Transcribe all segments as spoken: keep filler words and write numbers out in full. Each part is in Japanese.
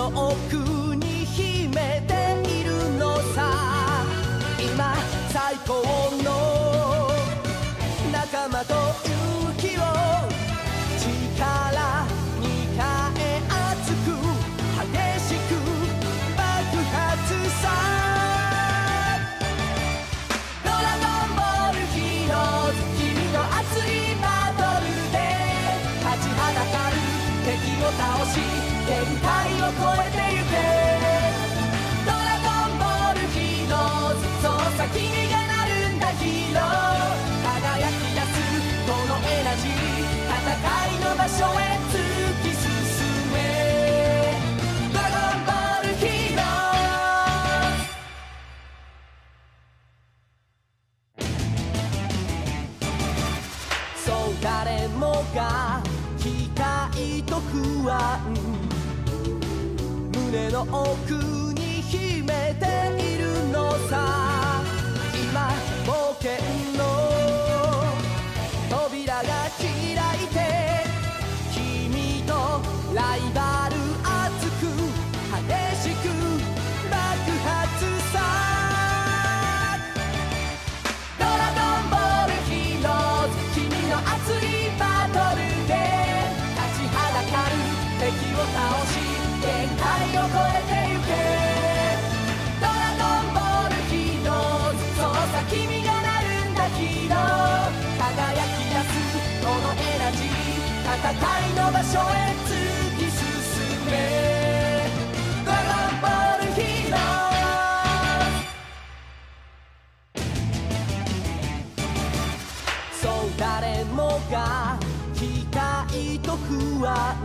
の奥に秘めているのさ。今最高の仲間と勇気を力に変え熱く激しく爆発さ。ドラゴンボールヒーローズ、君の熱いバトルで立ちはだかる敵を倒し限界を超えてゆけ。ドラゴンボールヒーローズ、そうさ君がなるんだヒーロー。輝き出すこのエナジー、戦いの場所へ突き進め。ドラゴンボールヒーローズ。そう誰もが期待と不安、胸の奥に秘めているのさ。今冒険の扉が開いて、君とライバル熱く激しく爆発さ。ドラゴンボールヒーローズ、君の熱いバトルで立ちはだかる敵を倒し限界を超えてゆけ。ドラゴンボールヒーローズ、そうさ君がなるんだヒーロー。輝き出すこのエナジー、戦いの場所へ突き進め。ドラゴンボールヒーローズ。そう誰もが期待と不安、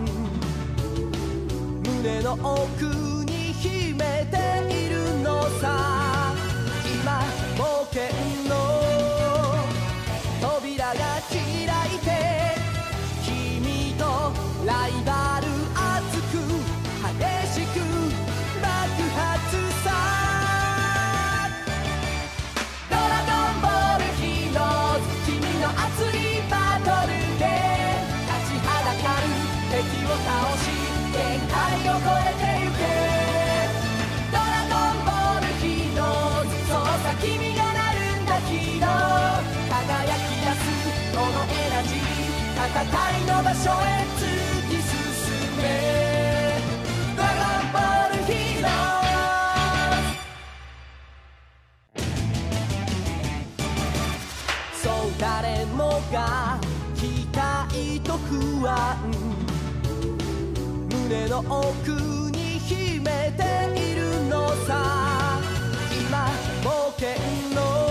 胸の奥に秘めているのさ。今冒険の扉が開いて、君とライバル熱く激しく爆発さ。ドラゴンボールヒーローズ、君の熱いバトルで立ちはだかる敵を倒し限界を超えてゆけ。ドラゴンボールヒーローズ、そうさ君がなるんだヒーロー。輝き出すこのエナジー、戦いの場所へ突き進め。ドラゴンボールヒーローズ。そう誰もが期待と不安、胸の奥に秘めているのさ。今冒険の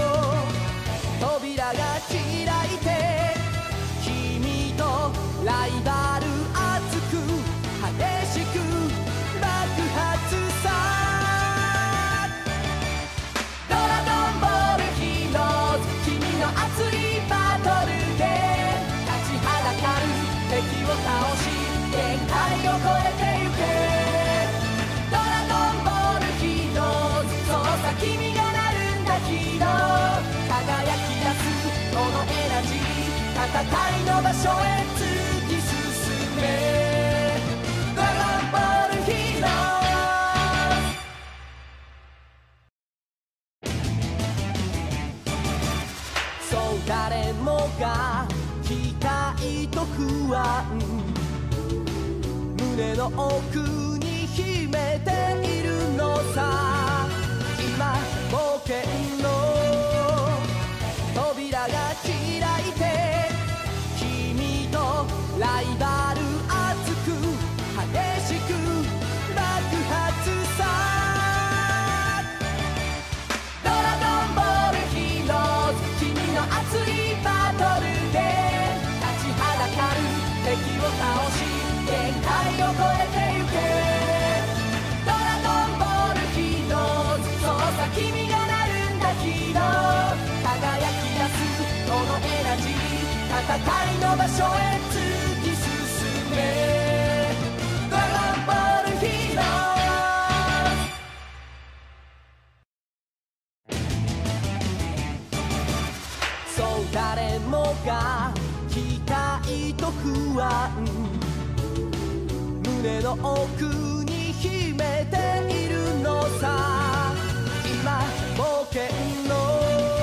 扉が開いて、君とライバル熱く激しく爆発さ。ドラゴンボールヒーローズ、君の熱いバトルで立ちはだかる敵を倒し限界を超えてゆけ。ドラゴンボールヒーローズ、そうさ君がなるんだヒーロー。輝き出すこのエナジー、戦いの場所へ突き進め。ドラゴンボールヒーローズ。そう誰もが期待と不安、胸の奥に秘めているのさ。今冒険の扉が開いて、君とライバル熱く激しく爆発さ。ドラゴンボールヒーローズ、君の熱いバトルで立ちはだかる敵を倒し限界を超えてゆけ。ドラゴンボールヒーローズ、そうさ君がなるんだヒーロー。輝き出すこのエナジー、戦いの場所へ突き進め。ドラゴンボールヒーローズ。そう誰もが期待と不安、胸の奥に秘めているのさ。今冒険の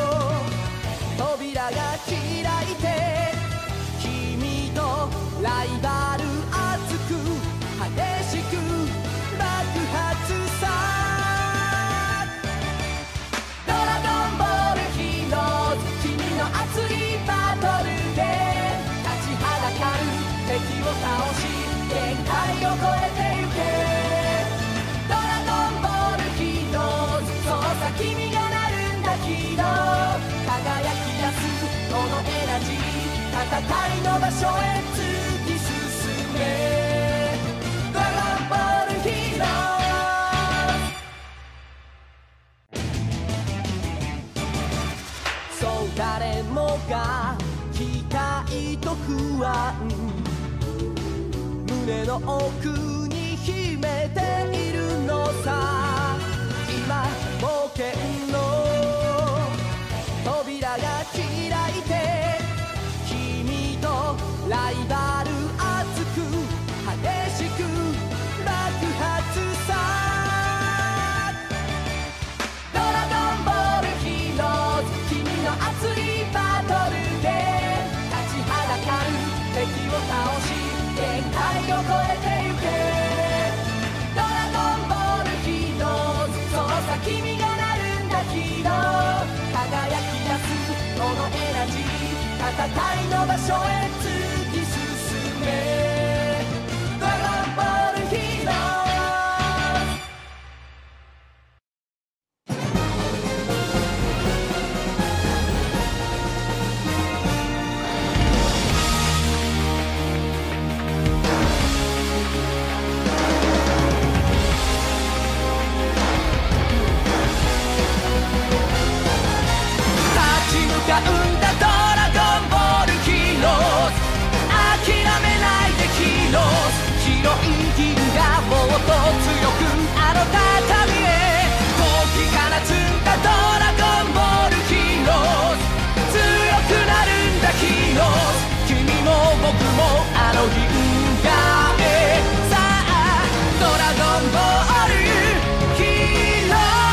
扉が開いて、君とライバル熱く激しく爆発さ。ドラゴンボールヒーローズ、君の熱いバトルで立ちはだかる敵を倒し限界を超えてゆけ。ドラゴンボールヒーローズ、そうさ君がなるんだヒーロー。輝き出すこのエナジー、戦いの場所へ突き進め。ドラゴンボールヒーローズ。そう誰もが期待と不安、胸の奥に秘めているのさ。今冒険の扉が開いて、君とライバル熱く激しく爆発さ。ドラゴンボールヒーローズ、君の熱いバトルで立ちはだかる敵を倒し限界を超えてゆけ。ドラゴンボールヒーローズ、そうさ君がなるんだヒーロー。輝き出すこのエナジー、戦いの場所へ突き進め。ドラゴンボールヒーローズ。立ち向かうんだドラゴンボールヒーローズ、諦めないでヒーローズ。広い銀河もっと強くあの畳へ解き放つんだドラゴンボールヒーローズ。強くなるんだヒーローズ、君も僕もあの銀河へ。さあドラゴンボールヒーローズ。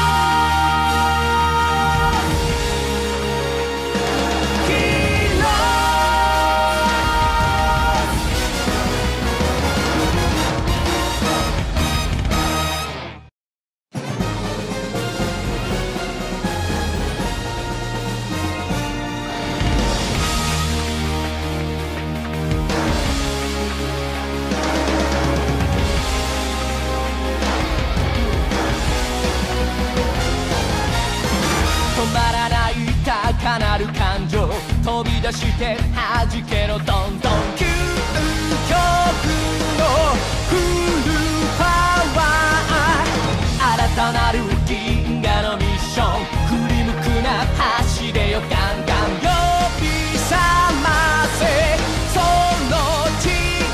止まらない高鳴る感情、飛び出して弾けろどんどん。究極のフルパワー、新たなる銀河のミッション。振り向くな走れよガンガン、呼び覚ませその力。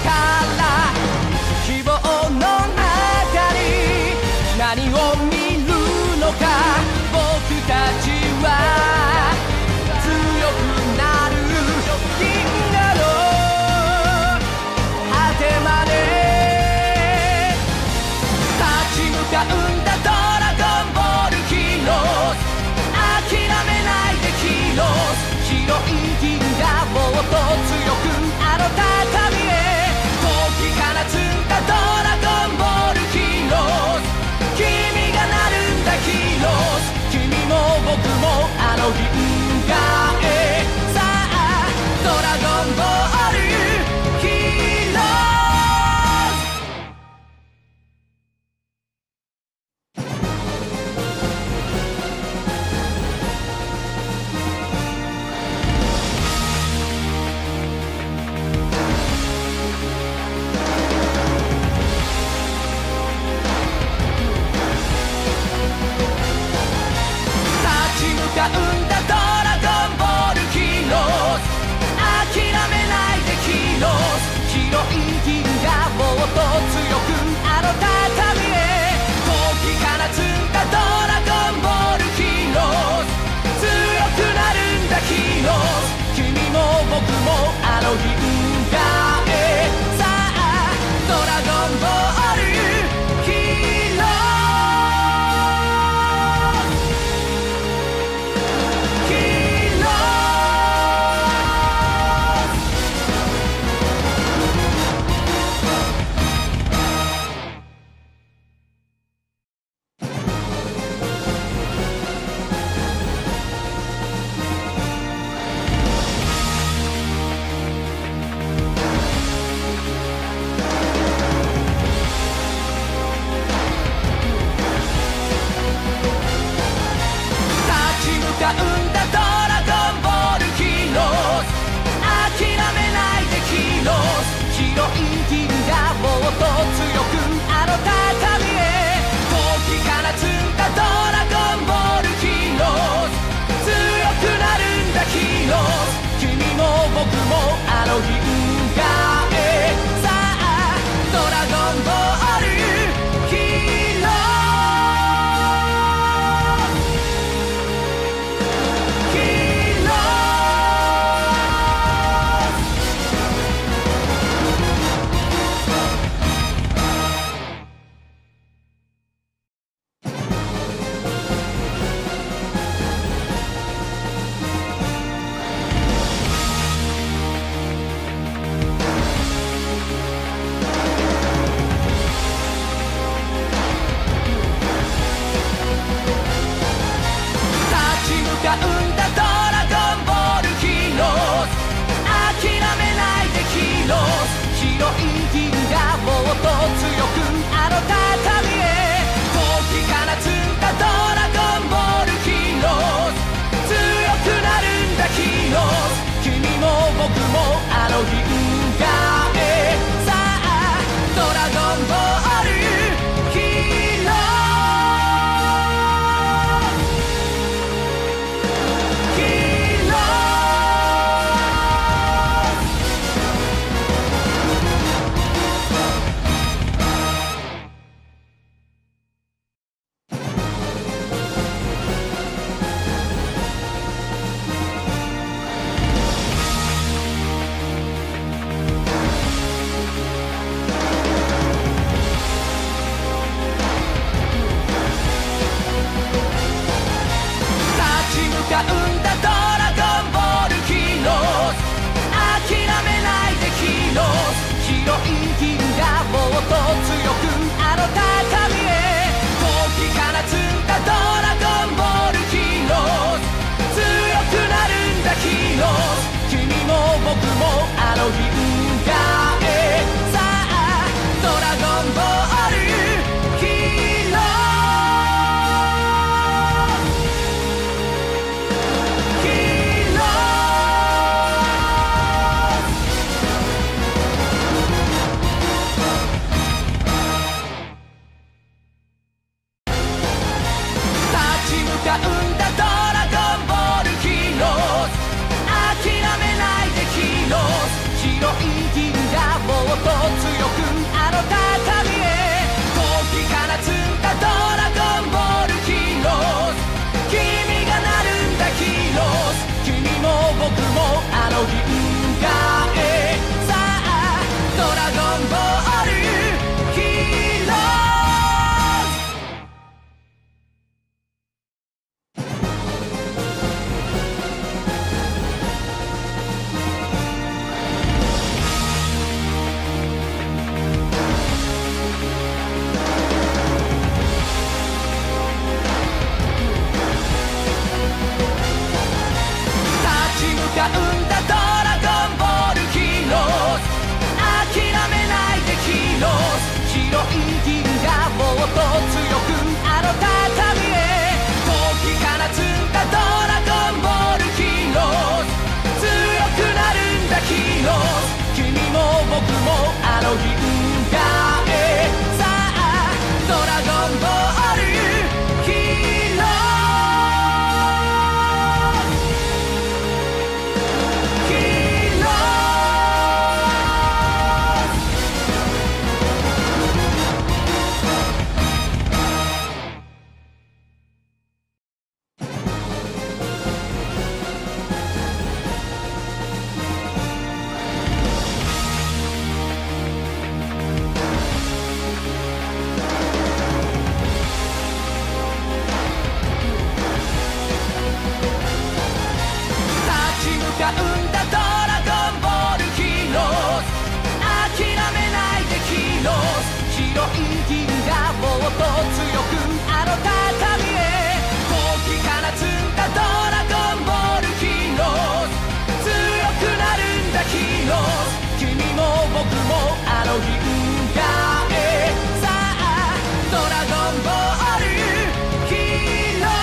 希望の中に何を見るのか、僕たちは強くなる銀河の果てまで。立ち向かうんだドラゴンボールヒーローズ、諦めないでヒーローの銀河へさあドラゴンボールヒーローヒーロ立ち向かうんだドラゴンボールヒーローズ諦めないでヒーローズ広い銀河もっと強くあの高みへ高貴放つんだドラゴンボールヒーローズ強くなるんだヒーローズ君も僕もあの銀河へさあドラゴンボールヒーローヒーロ立ち向かうんだドラゴンボールヒーローズ諦めないでヒーローズ広い銀河もっと強くあの高みへ高貴放つんだドラゴンボールヒーローズ君がなるんだヒーローズ君も僕もあの銀河へさあドラゴンボールヒーロー立ち向かうんだドラゴンボールヒーローズ諦めないでヒーローズ広い銀河もっと強くあの高みへ高貴放つんだドラゴンボールヒーローズ強くなるんだヒーローズ君も僕もあの銀河へさあドラゴンボールヒーローヒーロー。立ち向かうんだドラゴンボールヒーローズ諦めないでヒーローズ広い銀河もっと強くあの高みへ高貴放つんだドラゴンボールヒーローズ強くなるんだヒーローズ君も僕もあの銀河へさあドラゴンボールヒーロー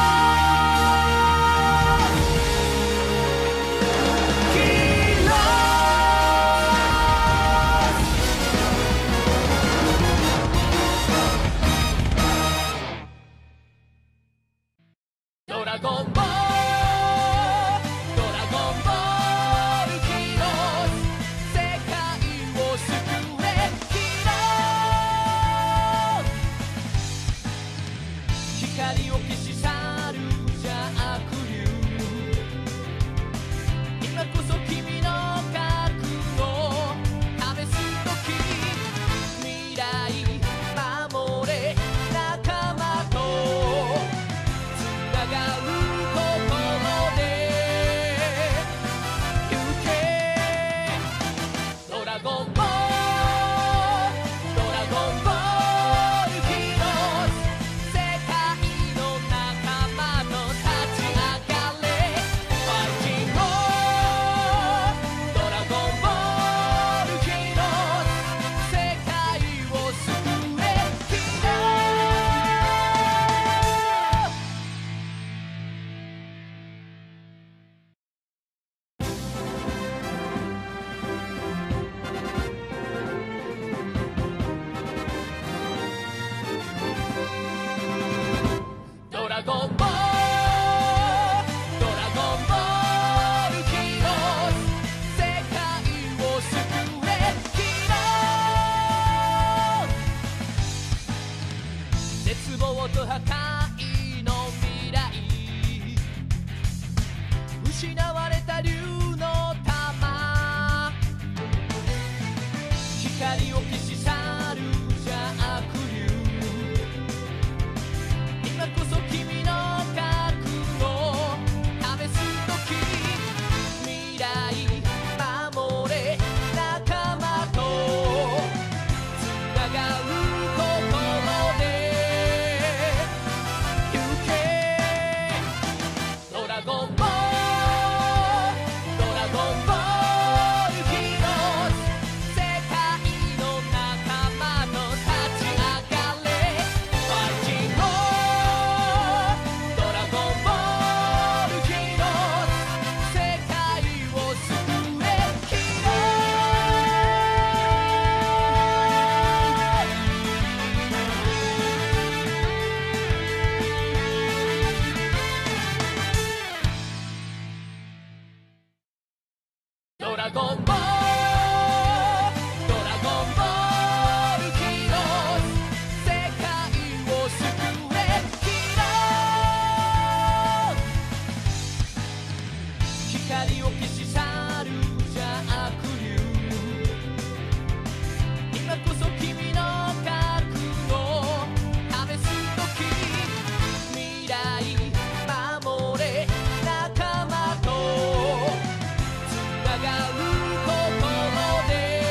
ヒーロー光を消し去る邪悪流今こそ君の覚悟を試す時未来守れ仲間とつながる心で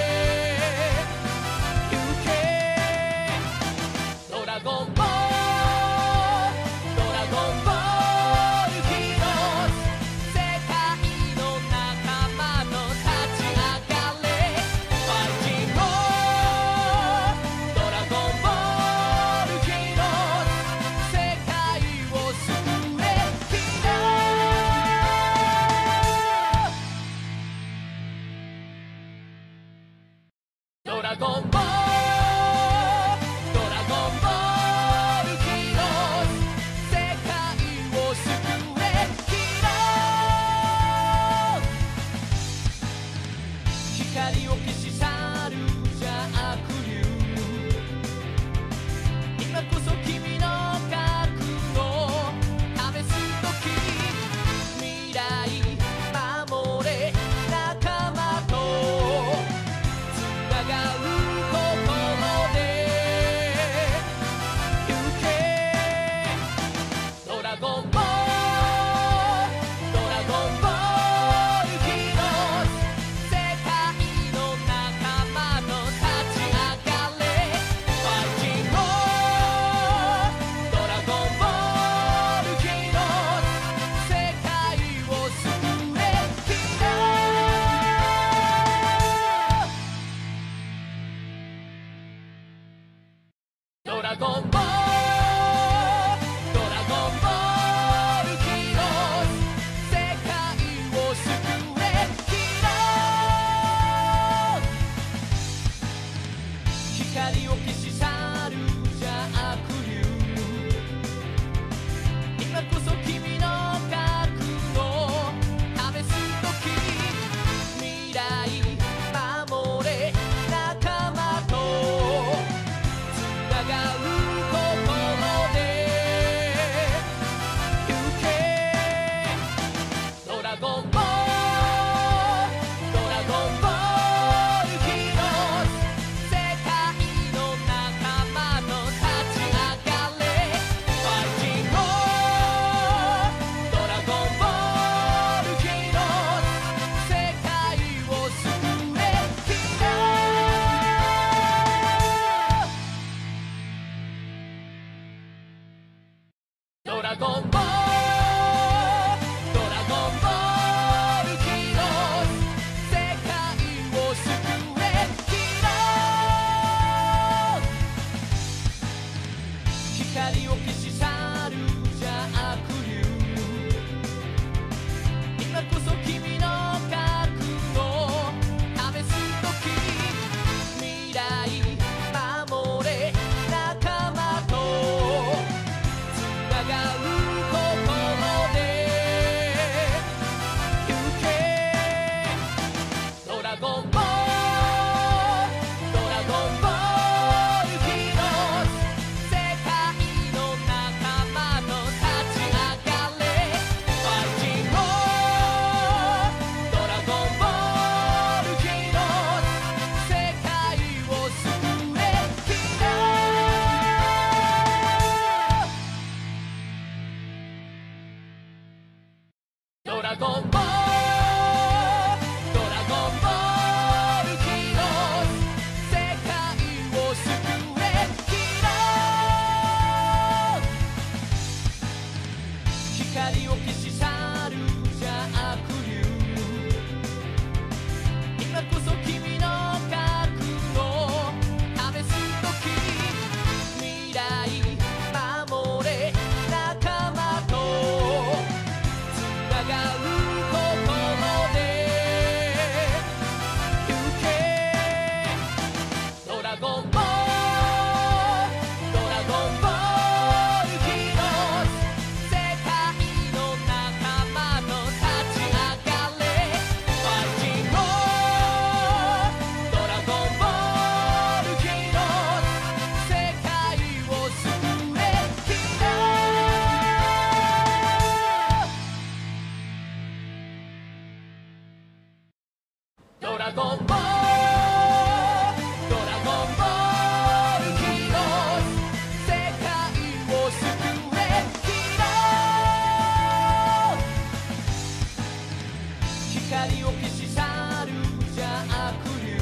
行けドラゴンボールドラゴンボールヒーローズ世界の仲間と立ち上がれファイティングドラゴンボールヒーローズ世界を救えヒーロードラゴンボールドラゴンボールヒーローズ世界を救えヒーロー光を消し去る邪悪流今こそ君の覚悟を試す時未来守れ仲間とつながる心で行けドラゴンボールドラゴンボールヒーローズ世界の仲光を消し去る邪悪流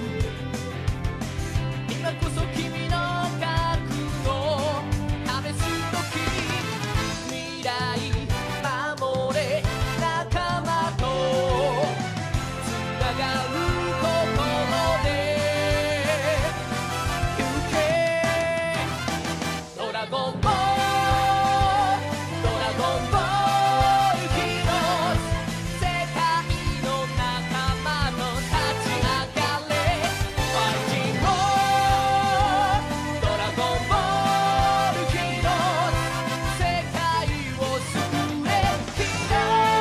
今こそ君の覚悟を試す時未来守れ仲間とつながる心で行けドラゴンボールドラゴンボールヒーローズ世界の仲間と立ち上がれファイティングドラゴンボールヒーローズ世界を救えヒーロ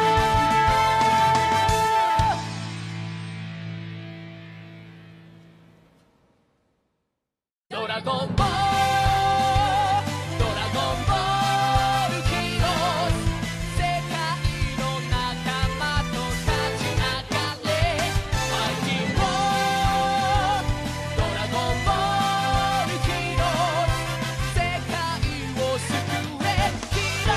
ードラゴンボールドラゴンボールヒーローズ世界の仲間と立ち上がれファイティングドラゴンボールヒーローズ世界を救えヒーロ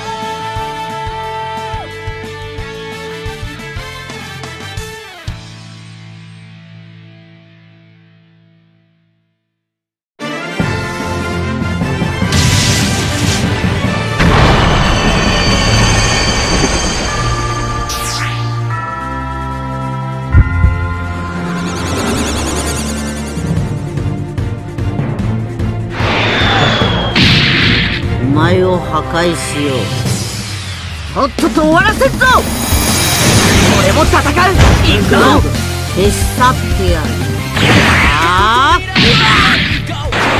お前を破壊しよう。とっとと終わらせんぞ。俺も戦う。行くぞ。消し去ってやる。あー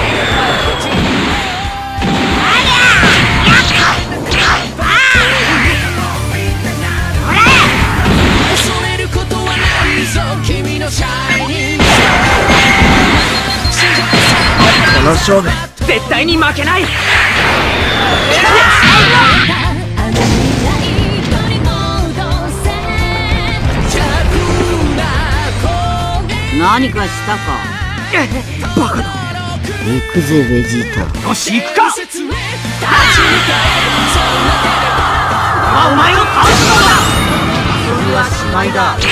恐れることはないぞ君のシャイニングこの勝負絶対に負けない。 何かしたか。 バカだ。 行くぜベジータ。 よし行くか。お前を倒すのだ。 それは芝居だ。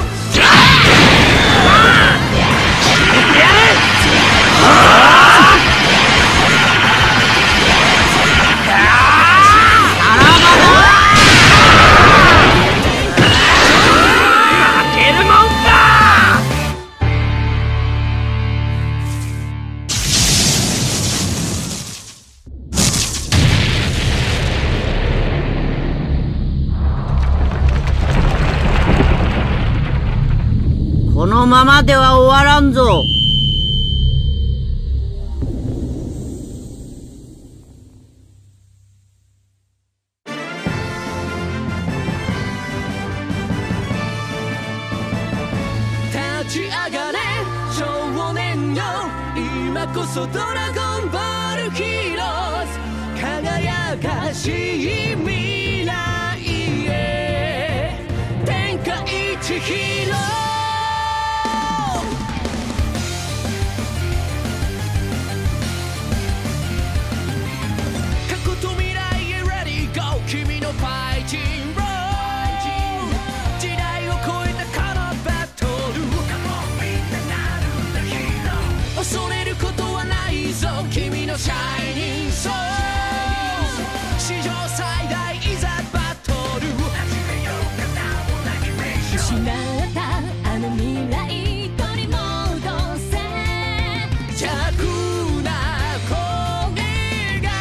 負けるもんか。 このままでは終わらんぞ。 立ち上がれ少年よ今こそドラゴンボールヒーローズ輝かしい未来へ天下一ヒーロー過去と未来へ Ready Go 君のファイティング時代を超えたこのバトル恐れることはないぞ君のシャイニングソール史上最大いざバトル失ったあの未来取り戻せ邪悪な声が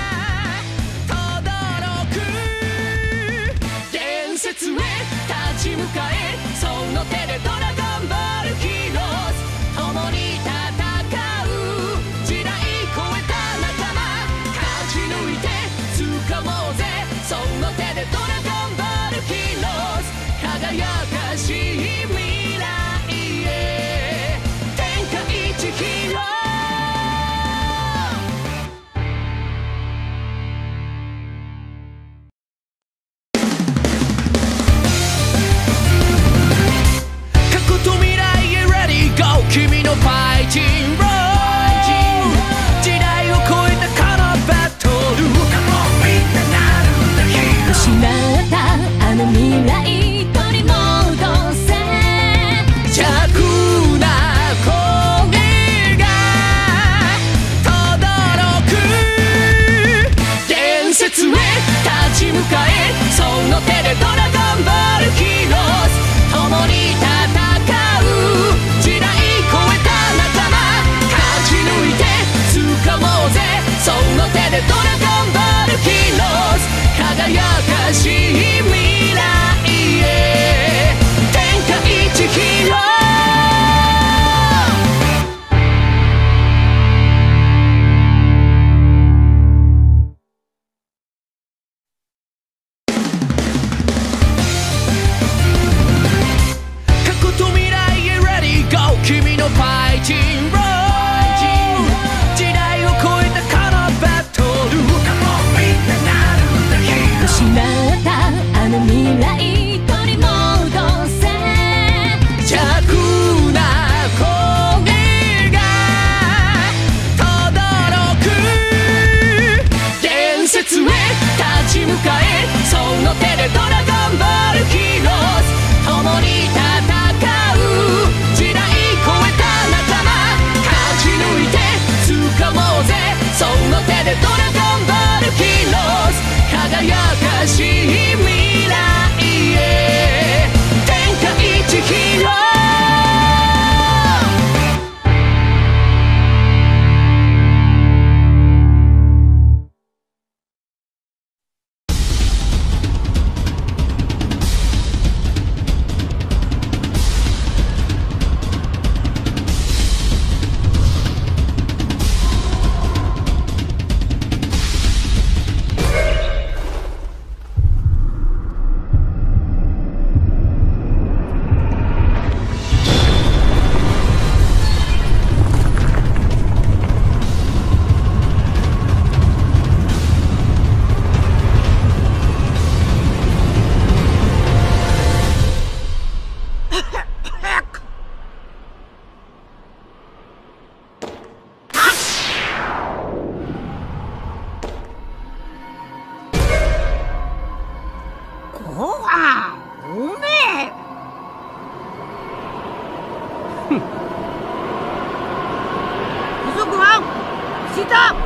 轟く伝説へ立ち向かえその手でドラゴンボールヒーローズ共に戦う時代超えた仲間勝ち抜いて掴もうぜその手でドラゴンボールヒーローズ輝かしい未来へ天下一ヒーロー過去と未来へ Ready Go 君のファイティング時代を超えたこのバトル失ったあの未来取り戻部族はシタ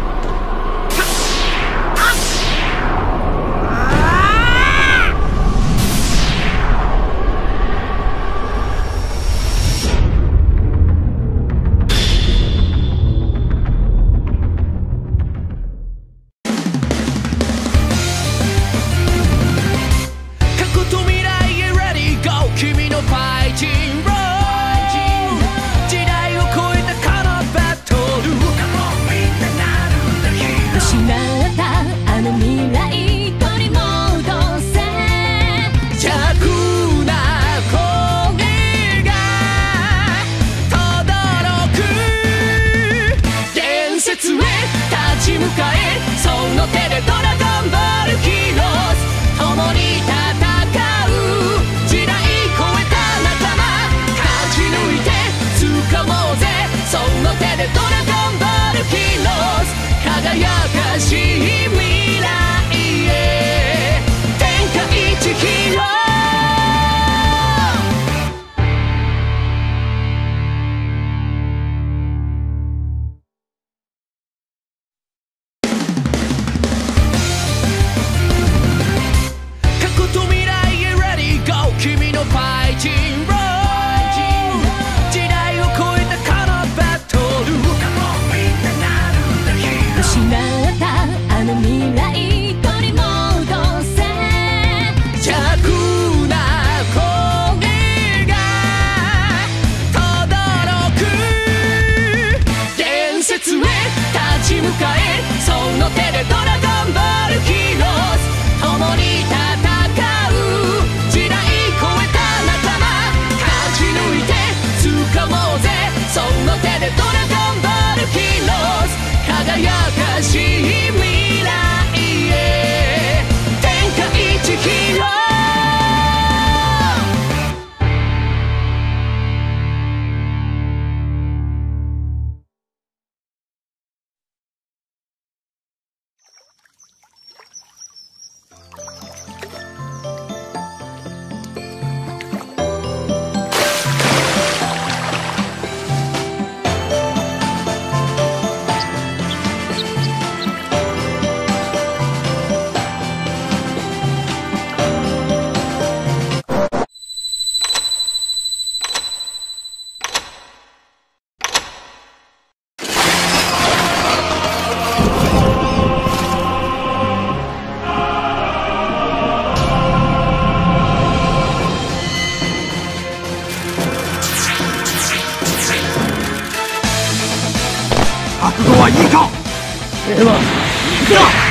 覚悟はいいか。では行くぞ。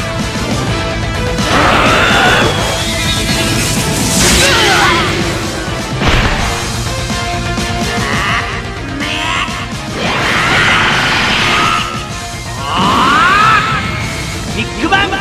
ビッグバン。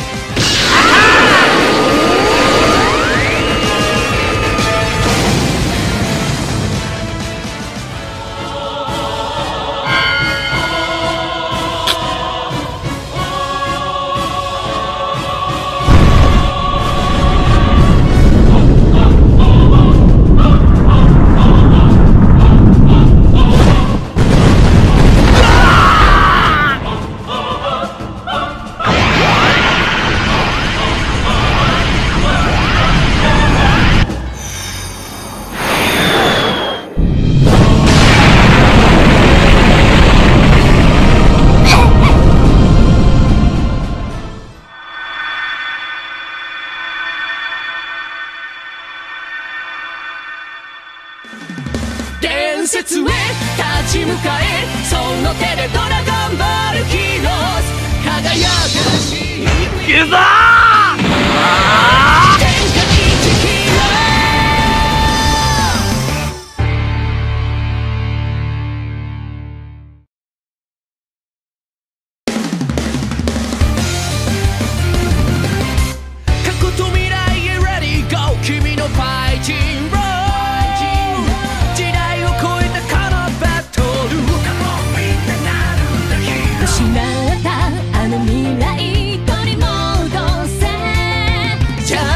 伝説へ立ち向かえ、その手でドラゴンボールヒーローズ輝かしい行くぞー。天下一ヒーロー。過去と未来へ Ready Go 君のファイティング失ったあの未来取り戻せ。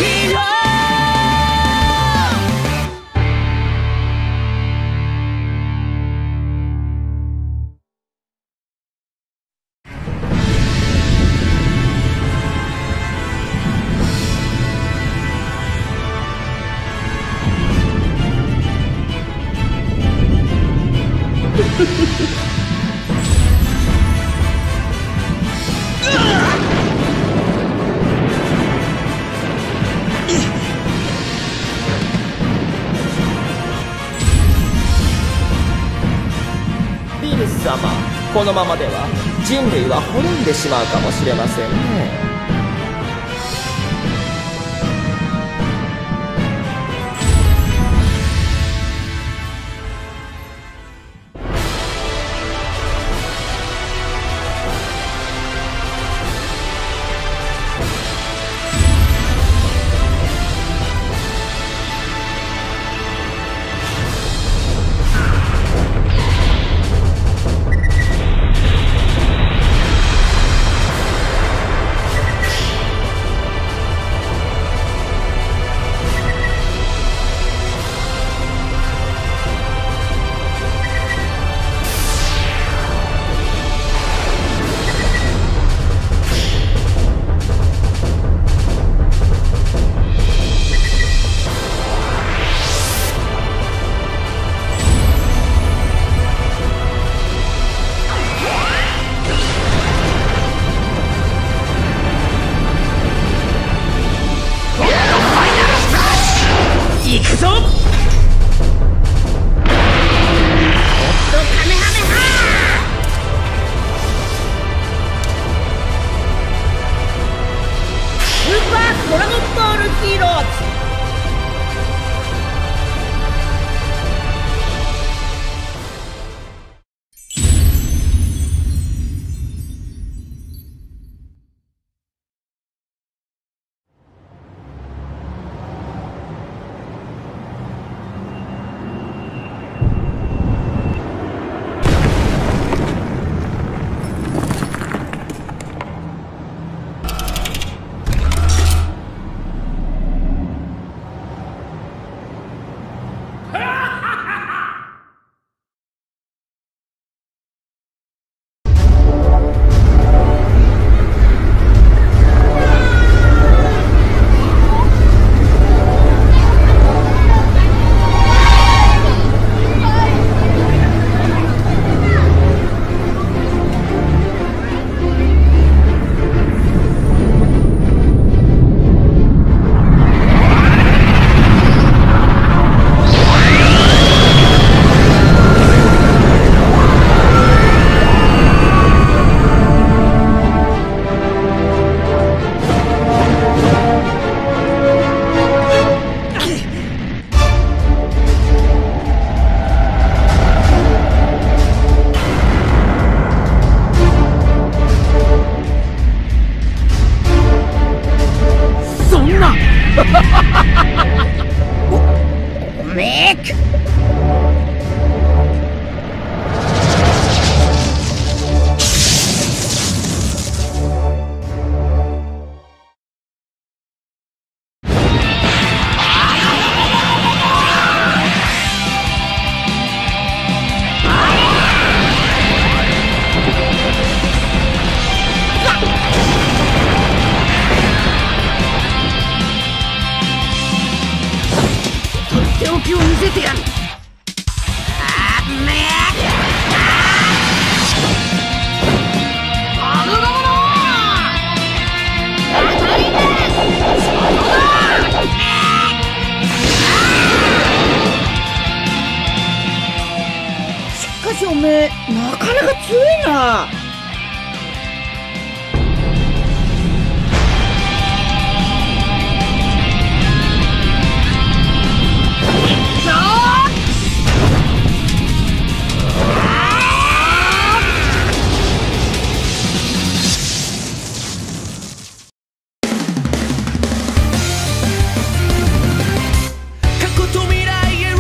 ヒーロー。 ビルス様、このままでは人類は滅んでしまうかもしれませんね。 おめえなかなか強いな。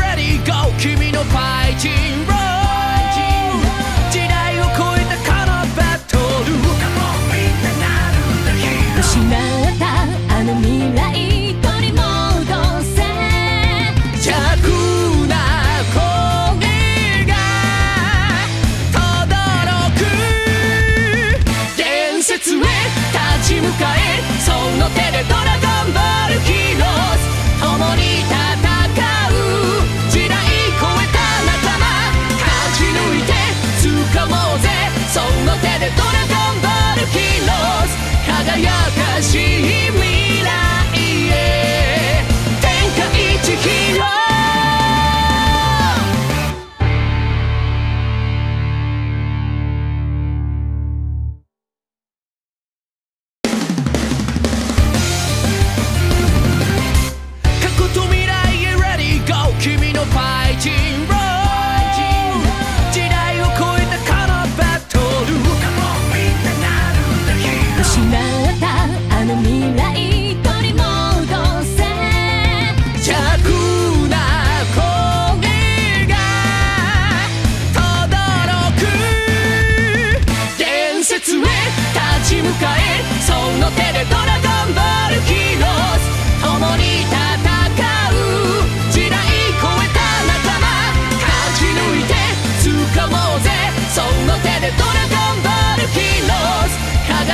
君のファイティングロー時代を超えた彼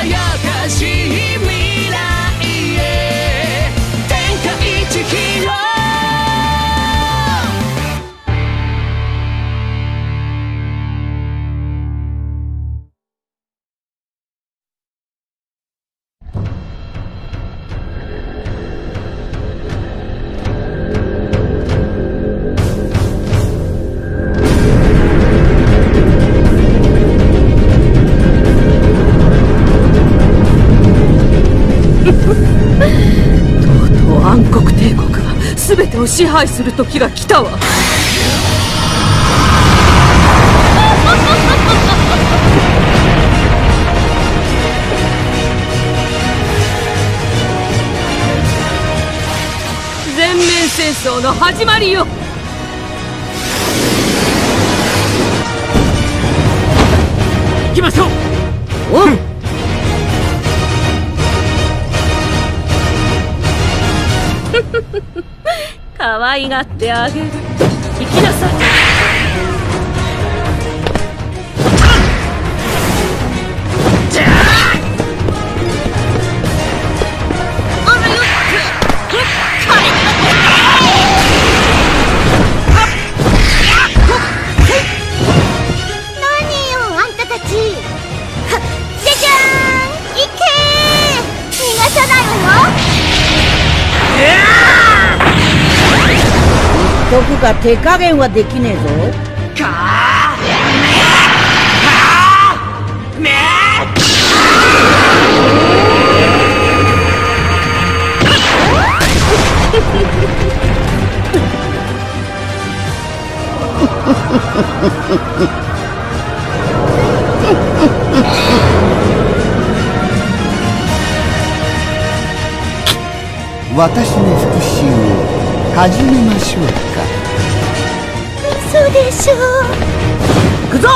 輝かしい未来へ天下一ヒーロー。 暗黒帝国が全てを支配する時が来たわ。全面戦争の始まりよ。行きましょう。おう。可愛がってあげる。行きなさい。 何よあんたたち。はっじゃじゃーん、いけー。逃がさないわよ。 言っとくが手加減はできねえぞ。かあめ私の復讐を始めましょうか。 嘘でしょ。 行くぞ。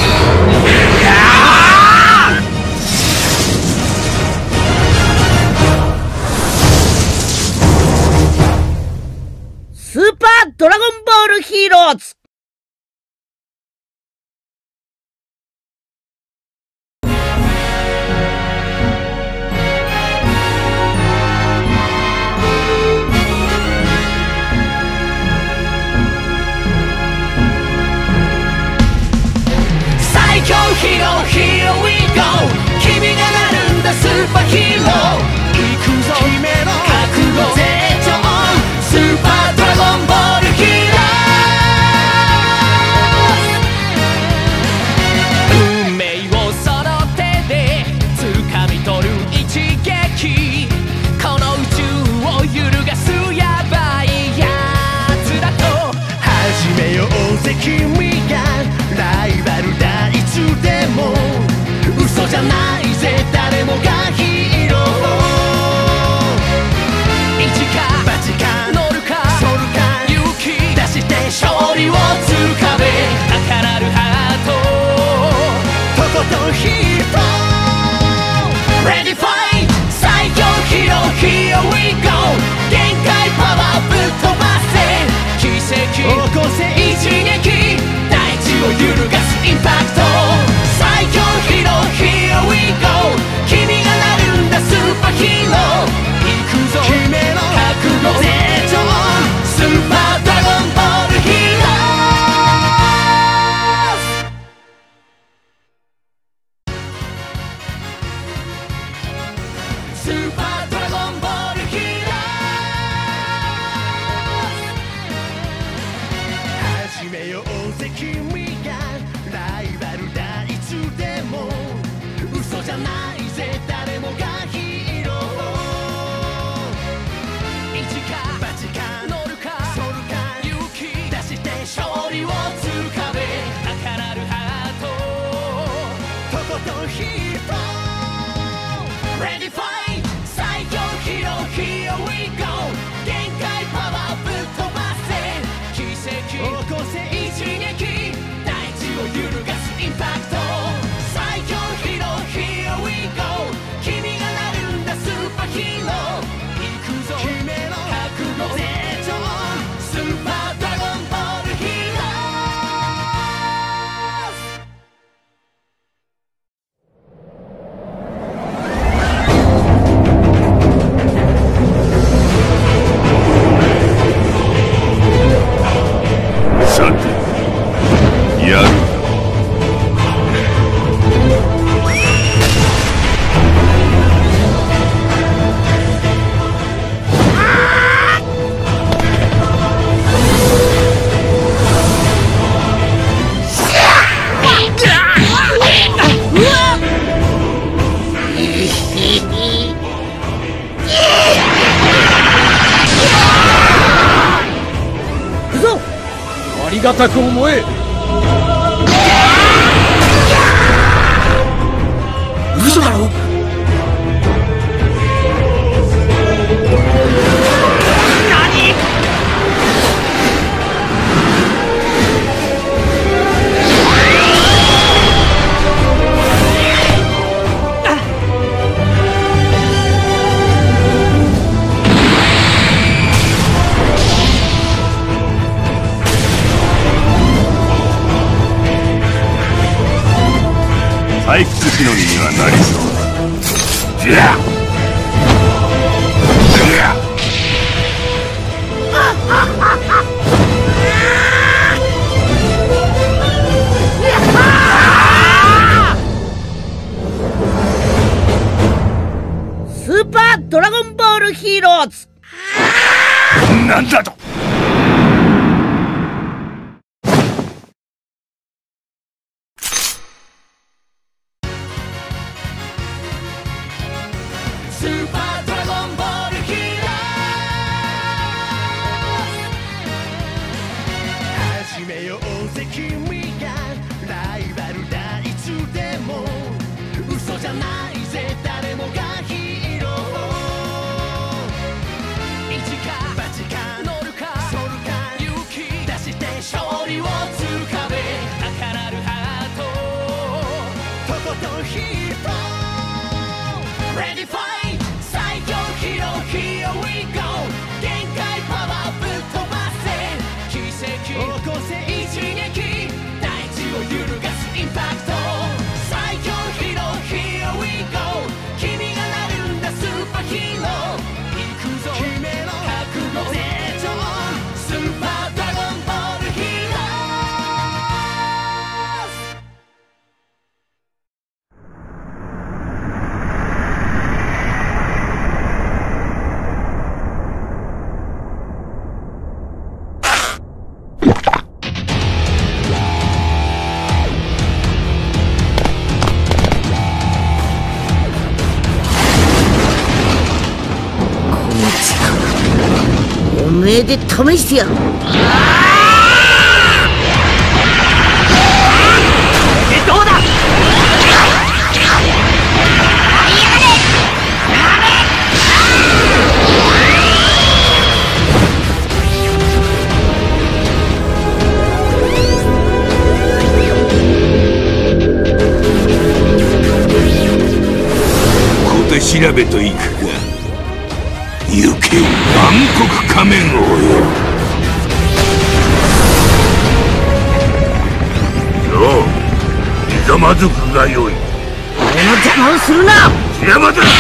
スーパードラゴンボールヒーローズ。 ヒーロー、Here we go。 君がなるんだスーパーヒーロー。行くぞ君の覚悟絶頂、スーパードラゴンボールヒーロー。運命をその手で掴み取る一撃、この宇宙を揺るがすヤバいやつだと始めようぜ君がライバルだ。いつでも嘘じゃないぜ誰もがヒーロー。一か八か乗るか反るか勇気出して勝利をつかめ。高鳴るハートとことんヒーロー。 Ready fight 最強ヒーロー Here we go。 限界パワーぶっ飛ばせ奇跡起こせ一撃大地を揺るがすインパクト。最強ヒーロー Here we go。 君がなるんだスーパーヒーロー。行くぞ君の覚悟絶頂、スーパードラゴンボールヒーロー。スーパードラゴンボールヒーロー。始めようぜ君がライバルだ。いつでも嘘じゃないぜ誰もがヒーロー。一か八か乗るか反るか勇気出して勝利をつかめ。高鳴るハートとことんヒーロー。 Ready fight 最強ヒーロー Here we go。 限界パワーぶっ飛ばせ奇跡起こせ一撃大地を揺るがすインパクト。最強ヒーロー Here we go。 君がなるんだスーパーヒーロー。行くぞ君の覚悟絶頂、スーパードラゴンボールヒーロー。 瞬く思え。 嘘だろ。何？ 退屈しのぎにはなりそうだ。じゃあスーパードラゴンボールヒーローズ。 なんだと。 スーパードラゴンボールヒーロー始めようぜ君がライバルだいつでも嘘じゃないぜ誰もがヒーロー一か八か乗るかソルか勇気出して勝利をつかめ赤なるハートとことんヒーロー Ready fight 最強ヒーロー Here we go 限界パワーぶっ飛ばせ奇跡起こせ一撃大地を揺るがすインパクト最強ヒーロー Here we go 君がなるんだスーパーヒーロー行くぞ決めろ覚悟成長スーパードラゴンボールヒーローおめえで試してやる。どうだ。 小手調べといくか。行け暗黒仮面王よ。ようひざまずくがよい。 俺の邪魔をするな。 邪魔だ。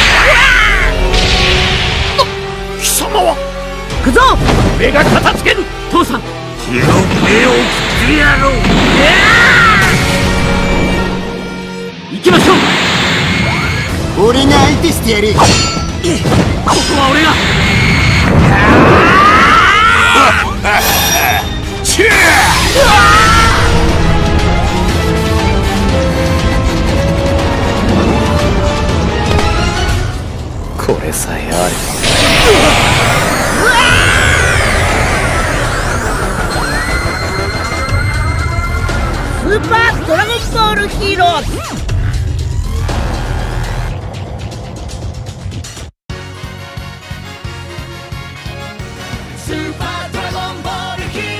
貴様は行くぞ。 目が片付ける。父さん血の目を食ってやろう。 行きましょう。 俺が相手してやる。 ここは俺が。 チェこれさえあれスーパードラゴンボールヒーローズ。 スーパードラゴンボールヒーロ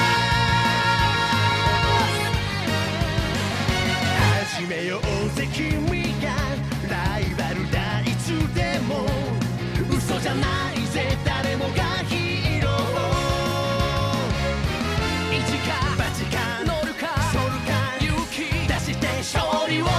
ー始めようぜ君がライバルだいつでも嘘じゃないぜ誰もがヒーロー一か八か乗るかソルか勇気出して勝利を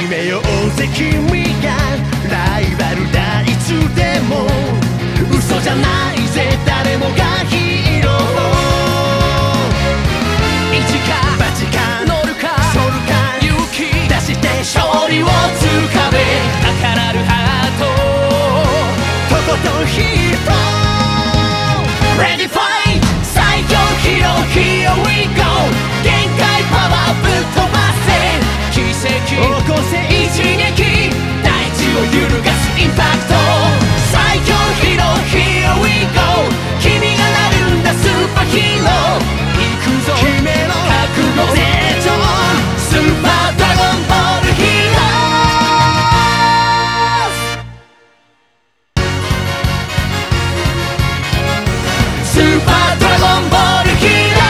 始めようぜ君がライバルだいつでも嘘じゃないぜ誰もがヒーロー一か八か乗るか反るか勇気出して勝利をつかめ高鳴るハートとことんヒート Ready fight 最強ヒーロー Here we go 限界パワーぶっ飛ばせ奇跡起こせ一撃大地を揺るがすインパクト最強ヒーロー Here we go 君がなるんだスーパーヒーロー行くぞ決めろ覚悟成長スーパードラゴンボールヒーロースーパードラゴンボールヒーロー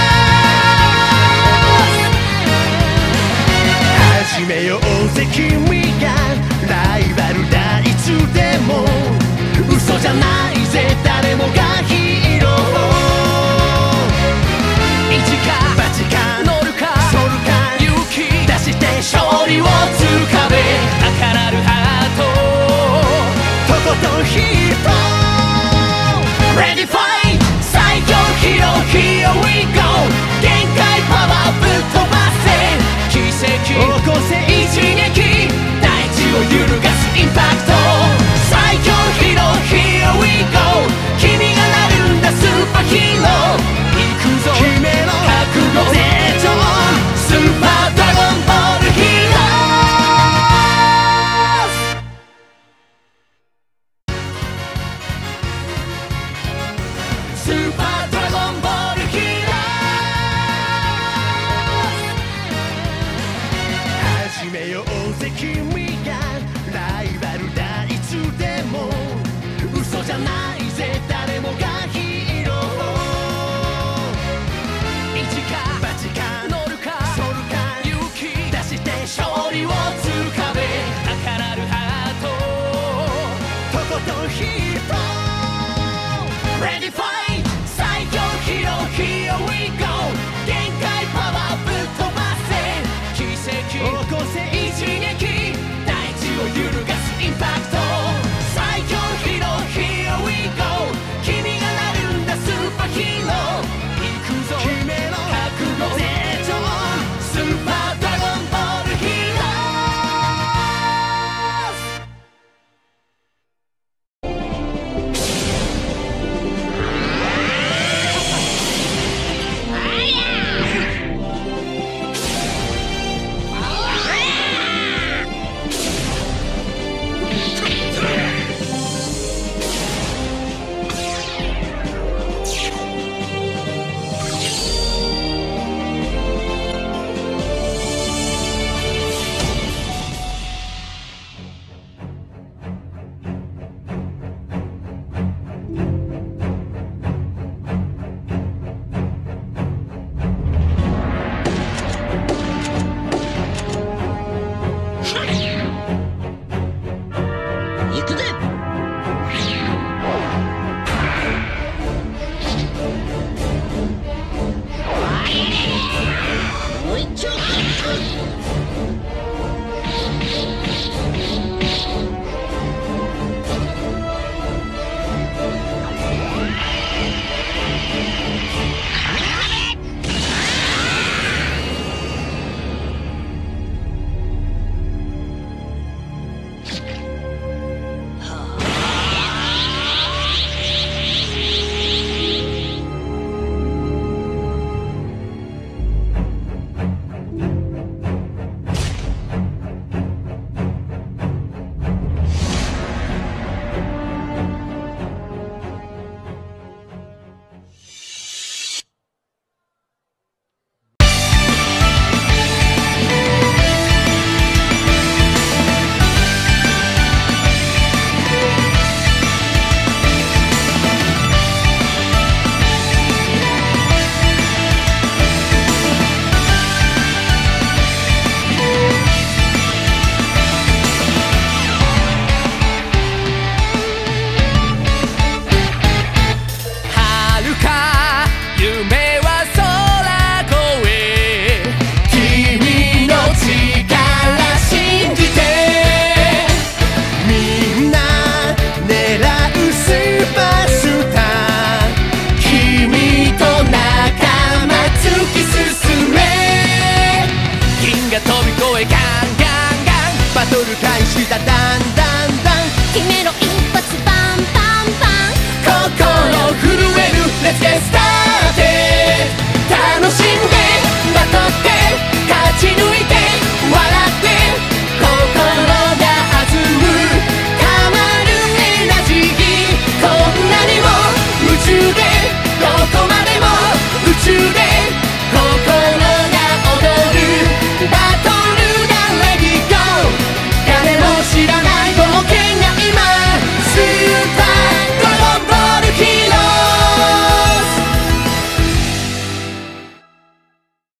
始めようぜ君がライバルだいつでも嘘じゃないぜ誰もがヒーロー一か八か乗るか反るか勇気出して勝利をつかめ高鳴るハートとことんヒート Ready fight 最強ヒーロー Here we go 限界パワーぶっ飛ばせ奇跡起こせ一撃大地を揺るがすインパクト最強ヒーロー Here we go 君がなるんだスーパーヒーロー行くぞ決めろ覚悟成長スーパードラゴンボールヒーロースーパードラゴンボールヒーロー始めようぜ君がライバルだいつでも嘘じゃないぜ誰もがヒーロー一か八か乗るか反るか勇気出して勝利をつかめ高鳴るハートとことんヒート Ready fight 最強ヒーロー Here we go 限界パワーぶっ飛ばせ奇跡起こせ一撃大地を揺るがすインパクト最強ヒーロー Here we go 君がなるんだスーパーヒーロー行くぞ決めろ覚悟成長スーパードラゴンボールヒーロ行くぜ。もう一丁。 声ガンガンガンバトル開始だだんだん